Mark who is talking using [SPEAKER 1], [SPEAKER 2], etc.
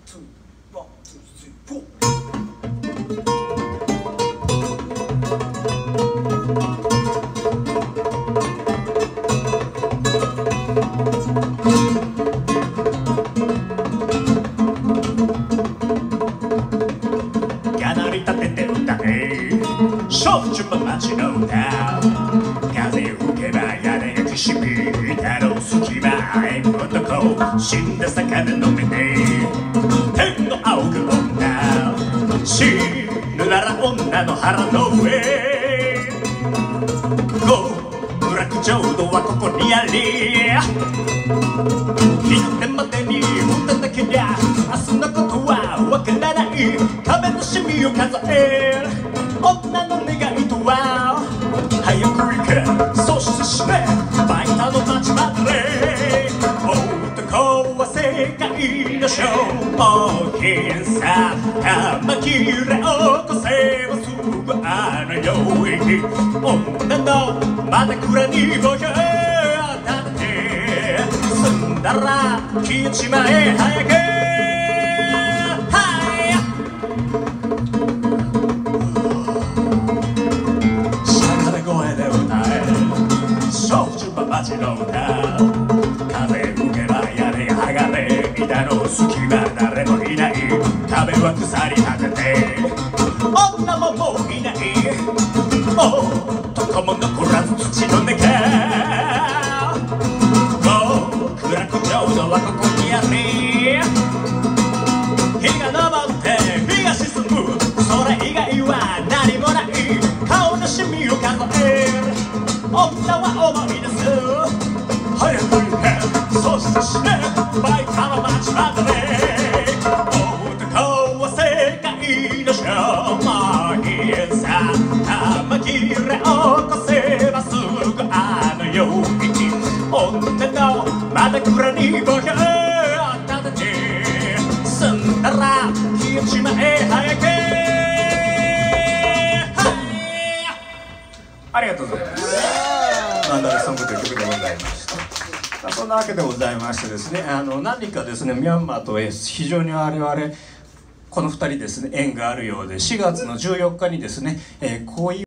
[SPEAKER 1] two, one, two, three, four.
[SPEAKER 2] 焼酎も街の歌風吹けば屋根がきしみ板の隙間へ男死んだ魚の目で天の仰ぐ女死ぬなら女の腹の上極楽浄土はここにありいつでまでに歌だけりゃ明日のことはわからない壁のシミを数える女の願いとは早く行けそして死ねバイタの街まで男は世界の消耗品さ玉切れ起こせばすぐあの世に女の枕にぼや立て済んだら消えちまえ早く街の歌風吹けば屋根が剥がれ板の隙間誰もいない壁は腐り果てて女ももういない男も残らず土の中極楽浄土はここにあり日が昇って日が沈むそれ以外は何もない顔のシミを数える女は思い出す早く行けそして死ねバイタの街まで男は世界の消耗品さ玉切れ起こせばすぐあの世に女の枕にぼや立てて済んだら消えちまえ早くありがとうございます。マンダラソングという曲でございました。そんなわけでございましてですね、何かですねミャンマーと非常に我々この2人ですね縁があるようで4月の14日にですね、こういう